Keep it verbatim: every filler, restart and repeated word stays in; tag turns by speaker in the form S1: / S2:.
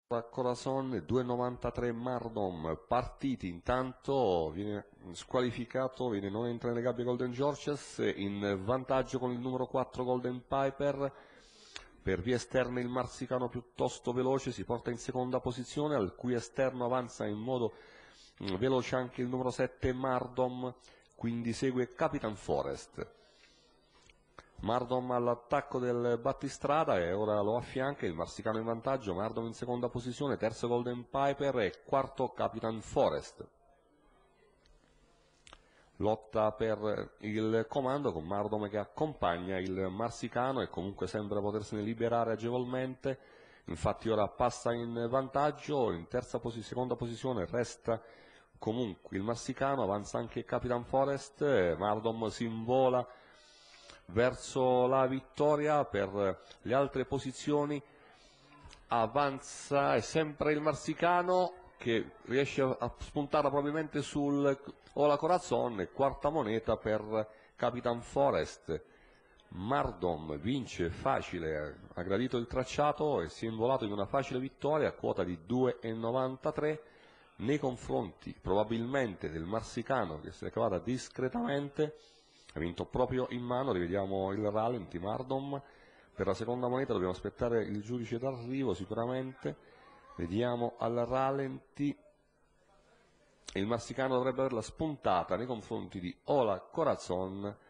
S1: Corazon, due virgola novantatré Mardom, partiti. Intanto viene squalificato, viene non entra nelle gabbie Golden Georges, in vantaggio con il numero quattro Golden Piper. Per via esterna il Marsicano piuttosto veloce si porta in seconda posizione, al cui esterno avanza in modo veloce anche il numero sette Mardom, quindi segue Capitan Forest. Mardom all'attacco del battistrada e ora lo affianca, il Marsicano in vantaggio, Mardom in seconda posizione, terzo Golden Piper e quarto Capitan Forest. Lotta per il comando con Mardom che accompagna il Marsicano e comunque sembra potersene liberare agevolmente, infatti ora passa in vantaggio, in terza posi seconda posizione resta comunque il Marsicano, avanza anche Capitan Forest, Mardom si invola verso la vittoria. Per le altre posizioni avanza è sempre il Marsicano che riesce a spuntare probabilmente sul Ola Corazon, e quarta moneta per Capitan Forest. Mardom vince facile, ha gradito il tracciato e si è involato in una facile vittoria a quota di due virgola novantatré nei confronti probabilmente del Marsicano, che si è cavata discretamente, ha vinto proprio in mano. Rivediamo il rallenti. Mardom per la seconda moneta, dobbiamo aspettare il giudice d'arrivo sicuramente. Vediamo al rallenti, il Marsicano dovrebbe averla spuntata nei confronti di Ola Corazon